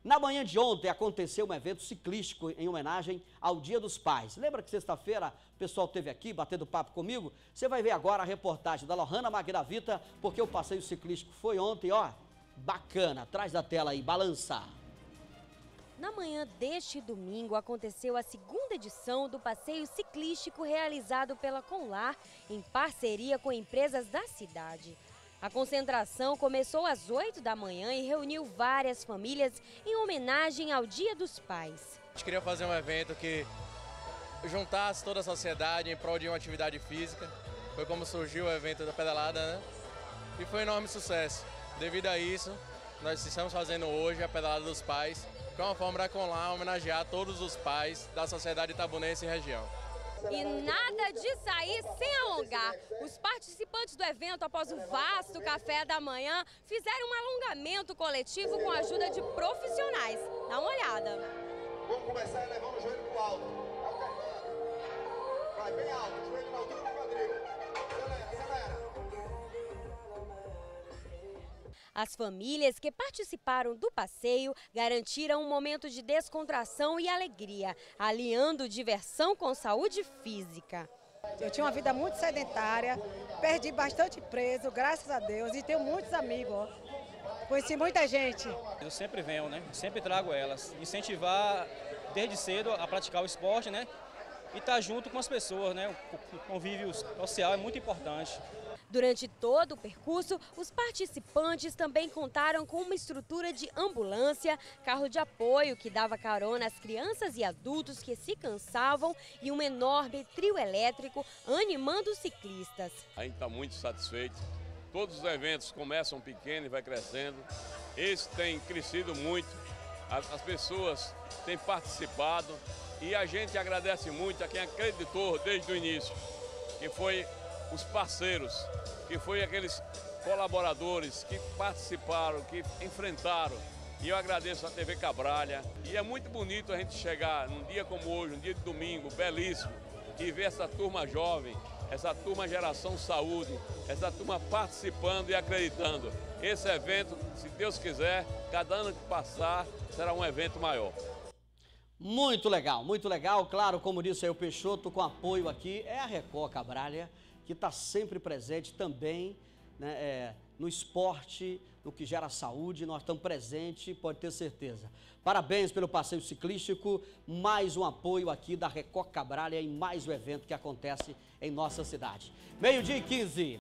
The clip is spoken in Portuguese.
Na manhã de ontem aconteceu um evento ciclístico em homenagem ao Dia dos Pais. Lembra que sexta-feira o pessoal esteve aqui batendo papo comigo? Você vai ver agora a reportagem da Lohana Magravita, porque o passeio ciclístico foi ontem, ó, bacana. Atrás da tela aí, balançar. Na manhã deste domingo aconteceu a segunda edição do passeio ciclístico realizado pela Conlar em parceria com empresas da cidade. A concentração começou às 8 da manhã e reuniu várias famílias em homenagem ao Dia dos Pais. A gente queria fazer um evento que juntasse toda a sociedade em prol de uma atividade física. Foi como surgiu o evento da pedalada, né? E foi um enorme sucesso. Devido a isso, nós estamos fazendo hoje a Pedalada dos Pais, que é uma forma da Conlar homenagear todos os pais da sociedade itabunense e região. E nada de sair sem alongar. Os participantes do evento, após o vasto café da manhã, fizeram um alongamento coletivo com a ajuda de profissionais. Dá uma olhada. Vamos começar elevando o joelho para o alto. Vai bem alto, joelho na altura do quadril. Acelera. As famílias que participaram do passeio garantiram um momento de descontração e alegria, aliando diversão com saúde física. Eu tinha uma vida muito sedentária, perdi bastante peso, graças a Deus, e tenho muitos amigos. Ó. Conheci muita gente. Eu sempre venho, né? Sempre trago elas. Incentivar desde cedo a praticar o esporte, né? E estar junto com as pessoas, né? O convívio social é muito importante. Durante todo o percurso, os participantes também contaram com uma estrutura de ambulância, carro de apoio que dava carona às crianças e adultos que se cansavam e um enorme trio elétrico animando os ciclistas. A gente está muito satisfeito. Todos os eventos começam pequenos e vai crescendo. Esse tem crescido muito. As pessoas têm participado e a gente agradece muito a quem acreditou desde o início, que foi os parceiros, que foi aqueles colaboradores que participaram, que enfrentaram. E eu agradeço a TV Cabralha. E é muito bonito a gente chegar num dia como hoje, um dia de domingo, belíssimo, e ver essa turma jovem, essa turma Geração Saúde, essa turma participando e acreditando. Esse evento, se Deus quiser, cada ano que passar, será um evento maior. Muito legal, claro, como disse aí o Peixoto, com apoio aqui, é a Record Cabralha, que está sempre presente também, né, no esporte, no que gera saúde, nós estamos presentes, pode ter certeza. Parabéns pelo passeio ciclístico, mais um apoio aqui da Record Cabralha em mais um evento que acontece em nossa cidade. 12h15.